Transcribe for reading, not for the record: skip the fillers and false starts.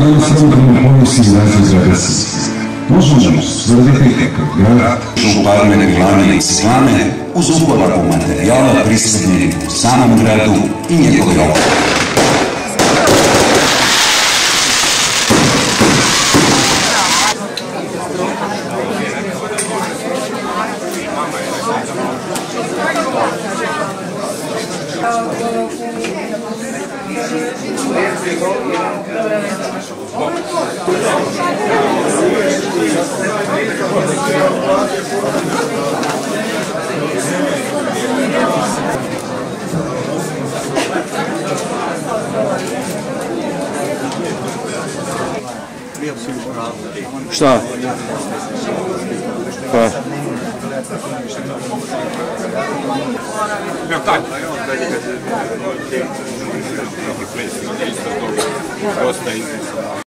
jednostavno povijesti i razvoj grada Siska. Možemo tvrditi kako grad župarne glane i slane uz uporabu materijala prisutnih u samom gradu i njegovoj okolini. Šta? Pa? Ja, tak. Dosta